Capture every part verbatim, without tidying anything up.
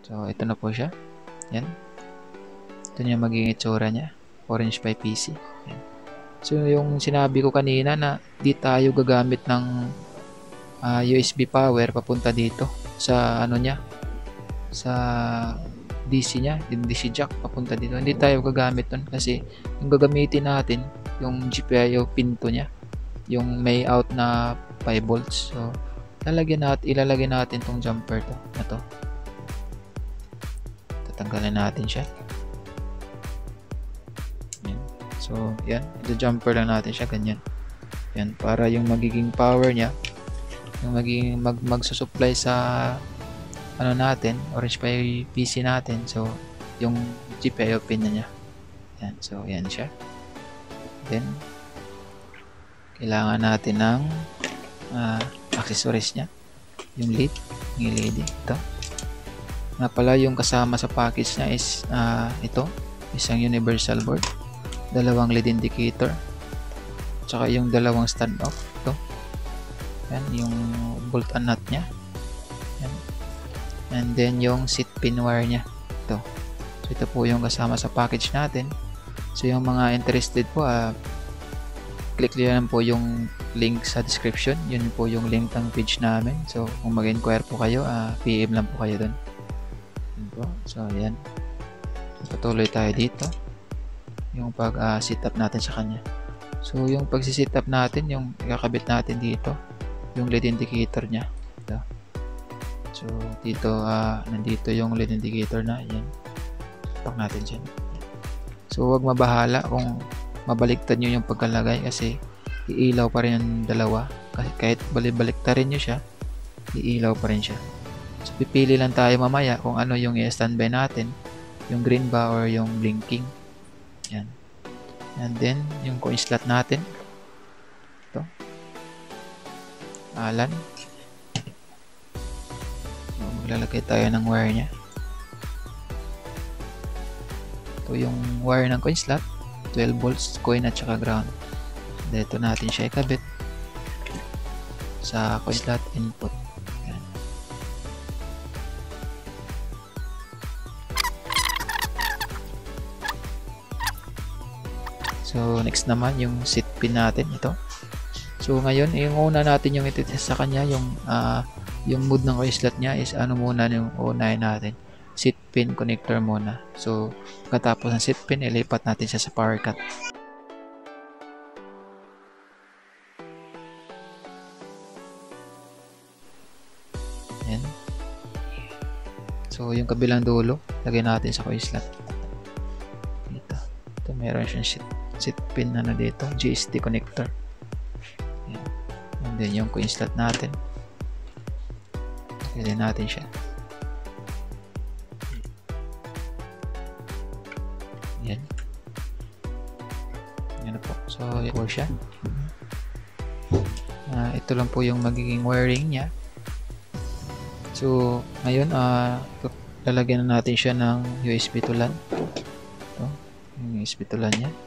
So, ito na po siya. Yan. Ito na yung magiging itsura niya. Orange Pi P C. Yan. So, yung sinabi ko kanina na di tayo gagamit ng uh, U S B power papunta dito sa ano niya, sa D C niya, yung D C jack papunta dito. Hindi tayo gagamit nun kasi yung gagamitin natin, yung G P I O pin to niya, yung may out na five volts. So, lalagyan natin, ilalagay natin tong jumper to, na to. Tatanggalin natin siya. Yan. So, yan. Ito jumper lang natin siya, ganyan. Yan, para yung magiging power niya, yung magiging mag, magsusupply sa ano natin, Orange Pi P C natin. So, yung G P I O pin na niya. Yan. So, yan siya. Then, kailangan natin ng uh, accessories niya. Yung lead, yung L E D. Ito. Na pala, yung kasama sa package niya is uh, ito. Isang universal board. Dalawang lead indicator. Tsaka yung dalawang stand-off. Ito. Yan. Yung bolt and nut niya. Yan. And then yung seat pin wire niya. Ito. So, ito po yung kasama sa package natin. So, yung mga interested po, uh, click nyo lang po yung link sa description. Yun po yung link ng page namin. So, kung mag-inquire po kayo, uh, P M lang po kayo dun. Yun po. So, ayan. Patuloy tayo dito. Yung pag-sit uh, up natin sa kanya. So, yung pag-sit up natin, yung ikakabit natin dito, yung lead indicator niya. Ito. So, dito, uh, nandito yung lead indicator na. Yan. Pak natin dyan. So, huwag mabahala kung mabaliktad nyo yung pagkalagay kasi iilaw pa rin yung dalawa. Kasi kahit balibaliktarin nyo siya, iilaw pa rin siya. So, pipili lang tayo mamaya kung ano yung i-standby natin. Yung green ba or yung blinking. Yan. And then, yung coin slot natin. Ito. Alan. Maglalagay tayo ng wire nya. Ito yung wire ng coin slot, twelve volts, coin at saka ground. Dito natin siya ikabit sa coin slot input. Yan. So next naman yung seat pin natin, ito. So ngayon, yung una natin yung ititest sa kanya, yung uh, yung mood ng coin slot niya is ano muna yung unahin natin, seat pin connector muna. So pagkatapos ng seat pin, ilipat natin siya sa power cut. Yan. So yung kabilang dulo, lagay natin sa coin slot. Dito. Ito meron siyang seat, seat pin na dito, G S T connector. Yan. And then yung coin slot natin. Lagay natin siya. Yan. Yan na po. So, yan po siya. Uh, ito lang po yung magiging wiring niya. So, ngayon, uh, lalagyan na natin siya ng U S B to LAN. Ito, yung U S B to LAN niya.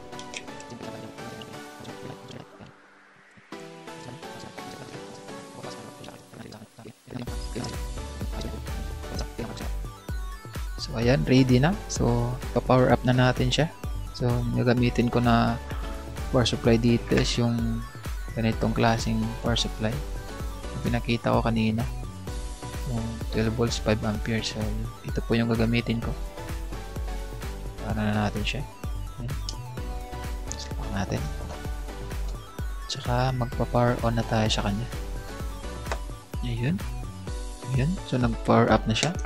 So, ayan, ready na. So, pa-power up na natin siya. So, gagamitin ko na power supply dito is yung ganitong klaseng power supply. Yung pinakita ko kanina. Yung twelve volts, five amperes. So, ito po yung gagamitin ko. Para na natin siya. Ayan. Sapak natin. Tsaka, magpa-power on na tayo sa kanya. Ayan. Ayan. So, nag-power up na siya.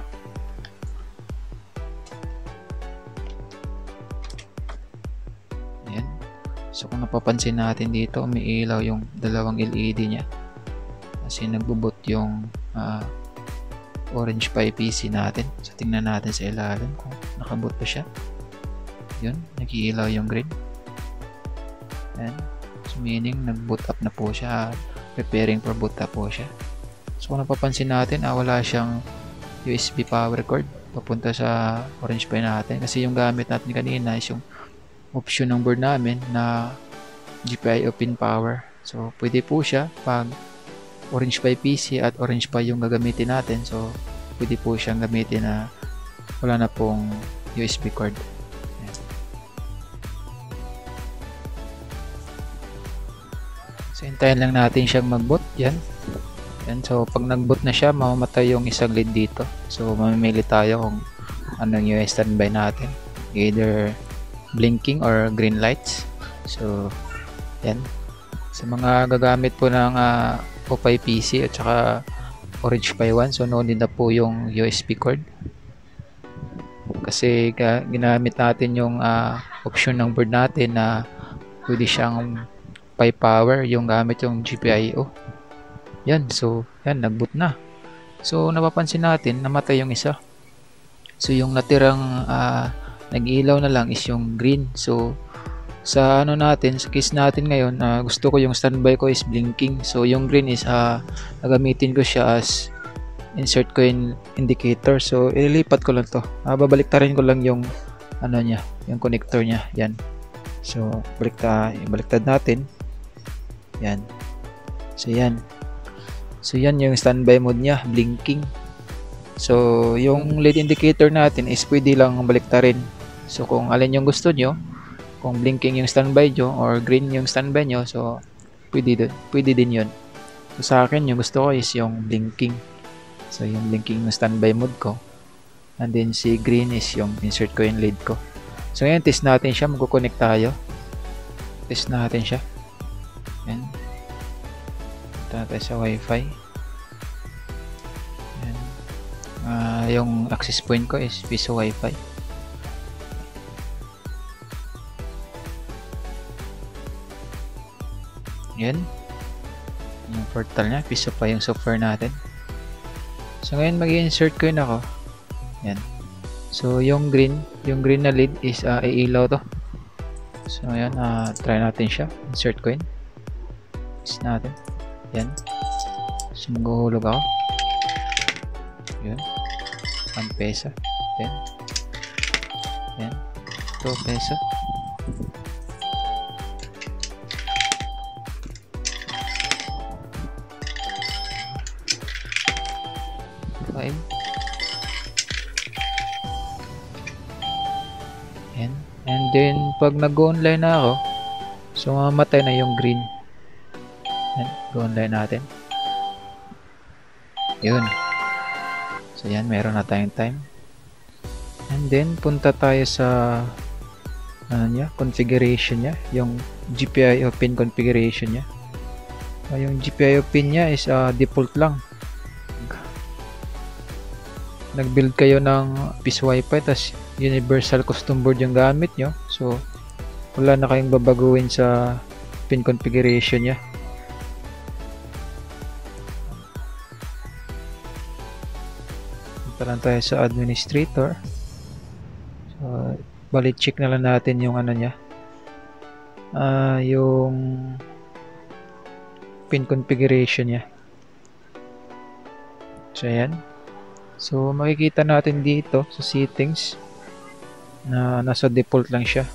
So kung napapansin natin dito, umiilaw yung dalawang L E D niya kasi nagbubot yung uh, Orange Pi P C natin. So tingnan natin sa ilalim kung nakabot pa siya. Yun, nag-iilaw yung green. Yan. So meaning nag-boot up na po siya, preparing for boot up po siya. So kung napapansin natin, ah, wala siyang U S B power cord papunta sa Orange Pi natin kasi yung gamit natin kanina is yung option ng board namin na G P I O pin power. So, pwede po siya pag Orange Pi P C at Orange Pi yung gagamitin natin. So, pwede po siyang gamitin na wala na pong U S B cord. Yan. So hintayin lang natin siyang mag-boot. Yan. Yan. So pag nag-boot na siya, mamamatay yung isang lead dito. So mamimili tayo kung anong yung standby natin, either blinking or green lights. So yan, sa mga gagamit po ng uh, Popeye P C at saka Orange Pi one, so no need na po yung U S B cord kasi uh, ginamit natin yung uh, option ng board natin na pwede siyang Pi power yung gamit yung G P I O. Yan, so yan, nag-boot na. So napapansin natin namatay yung isa. So yung natirang uh, nag-ilaw na lang is yung green. So sa ano natin, sa case natin ngayon, uh, gusto ko yung standby ko is blinking. So yung green is uh, nagamitin ko siya as insert ko yung indicator. So ililipat ko lang to. Uh, babaliktarin ko lang yung ano niya, yung connector niya. Yan. So balikta, baliktad natin. Yan. So yan. So yan yung standby mode niya, blinking. So yung lead indicator natin is pwede lang baliktarin. So kung alin yung gusto nyo, kung blinking yung standby nyo or green yung standby nyo, so pwede, din, pwede din yun. So sa akin yung gusto ko is yung blinking. So yung blinking yung standby mode ko, and then si green is yung insert ko yung lead ko. So ngayon test natin siya, magkoconnect tayo. Test natin siya. Yan. Punta tayo sa wifi. Yan. Uh, yung access point ko is Piso Wi-Fi. Yan. Yung portal niya, Piso pa yung software natin. So ngayon mag-insert ko yun ako. Yan. So yung green, yung green na lead is uh, iilaw to. So ayan, uh, try natin siya. Insert ko yun. Is natin. Yan. So maghuhulog ako. Yun. one peso. Then. Yan. two peso. five. Yan. And then pag nag-online na ako, so mamatay na yung green. Yan, go-online natin. Yun. So yan, meron na tayong time. And then punta tayo sa ano niya, configuration niya, yung G P I O pin configuration niya. Uh, yung G P I O pin niya is uh, default lang. Nag-build kayo ng Piso Wi-Fi tas universal custom board yung gamit nyo, so wala na kayong babaguhin sa pin configuration niya. Punta lang tayo sa administrator. So balik check na lang natin yung ano niya, uh, yung pin configuration niya. So ayan. So makikita natin dito sa settings na nasa default lang siya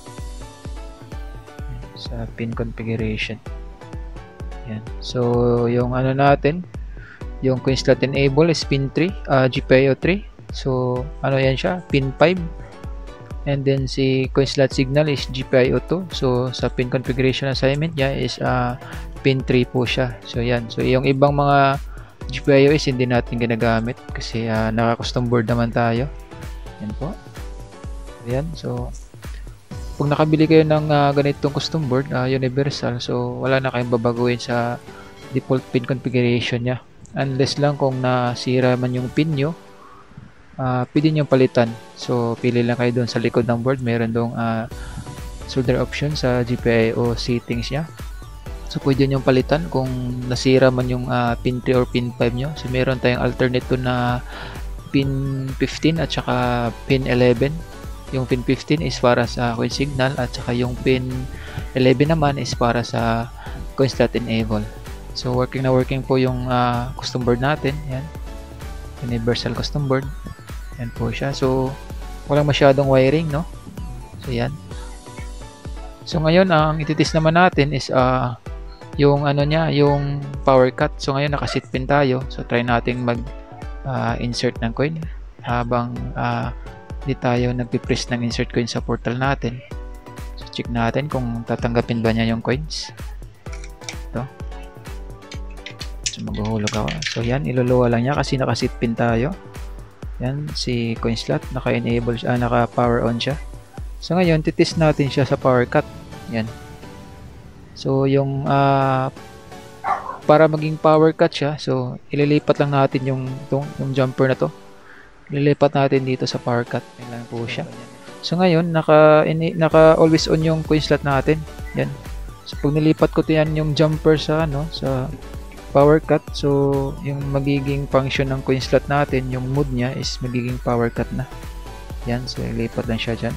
sa pin configuration. Yan. So yung ano natin, yung coin slot enable is pin three, uh, G P I O three. So ano yan siya, pin five. And then si coin slot signal is G P I O two. So sa pin configuration assignment niya is uh, pin three po siya. So yan. So yung ibang mga G P I O is hindi natin ginagamit kasi uh, naka-custom board naman tayo. Yan po. Yan. So pag nakabili kayo ng uh, ganitong custom board, uh, universal, so wala na kayong babaguhin sa default pin configuration nya. Unless lang kung nasira man yung pin nyo, uh, pwede nyo palitan. So pili lang kayo doon sa likod ng board, meron doong uh, solder option sa G P I O settings nya. So pwede nyo palitan kung nasira man yung uh, pin three or pin five nyo. So meron tayong alternate to na pin fifteen at saka pin eleven. Yung pin fifteen is para sa coin signal at saka yung pin eleven naman is para sa coin slot enable. So working na working po yung uh, custom board natin. Yan. Universal custom board. Yan po siya. So walang masyadong wiring, no? So yan. So ngayon ang ititis naman natin is uh, yung ano niya, yung power cut. So ngayon naka-sit pin tayo. So try nating mag uh, insert ng coin habang uh, hindi tayo nagpipress ng insert coin sa portal natin. So check natin kung tatanggapin ba niya yung coins. Ito. So maghuhulog ako. So yan, iluluwa lang niya kasi naka-sit pin tayo. Yan, si CoinSlot, naka-enable siya, ah, naka-power on siya. So ngayon, titest natin siya sa power cut. Yan. So yung uh, para maging power cut siya, so ililipat lang natin yung tong, yung jumper na to. Ililipat natin dito sa power cut. Yan lang po siya. So ngayon, naka ini, naka always on yung CoinSlot natin. Yan. So pag nilipat ko 'yan yung jumper sa ano, sa power cut, so yung magiging function ng CoinSlot natin, yung mode niya is magiging power cut na. Yan, so ilipat lang siya dyan.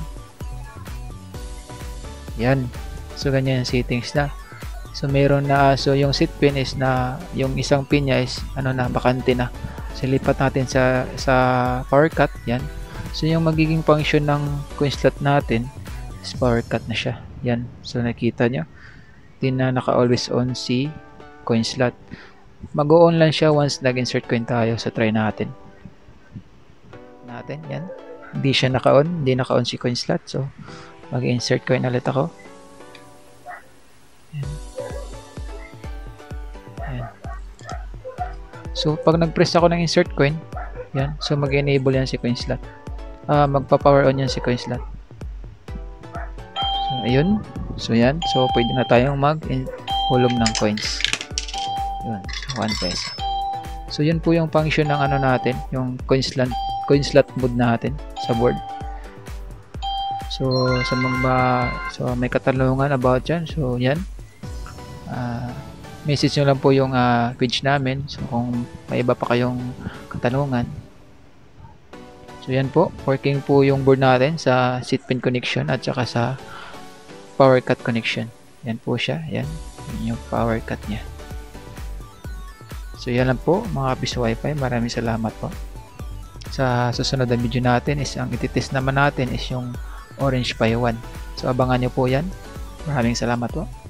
Yan, so ganyan yung settings na. So meron na, so yung sit pin is na, yung isang pin niya is ano na, bakante na. So lipat natin sa sa power cut. Yan, so yung magiging function ng CoinSlot natin is power cut na siya. Yan, so nakita nyo, din na naka always on si CoinSlot. Mag-on lang siya once nag-insert coin tayo. So try natin. Natin, yan. Hindi siya naka-on, hindi naka-on si CoinSlot. So mag-insert coin ulit ako. Yan. Yan. So pag nag-press ako ng insert coin, yan. So mag-enable yan si CoinSlot. Uh, magpa-power on yan si CoinSlot. So ayun. So yan. So pwede na tayong mag-hulog ng coins. Yun, one peso. So yun po yung function ng ano natin, yung CoinSlot, CoinSlot mode natin sa board. So sa mga so may katanungan about yan, so yan. Uh, message nyo lang po yung uh, page namin. So kung may iba pa kayong katanungan. So yan po, working po yung board natin sa sit pin connection at saka sa power cut connection. Yan po siya, yan. Yan yung power cut niya. So yan lang po mga Piso Wi-Fi, maraming salamat po. Sa susunod na video natin is ang ititest naman natin is yung Orange Pi one. So abangan nyo po yan. Maraming salamat po.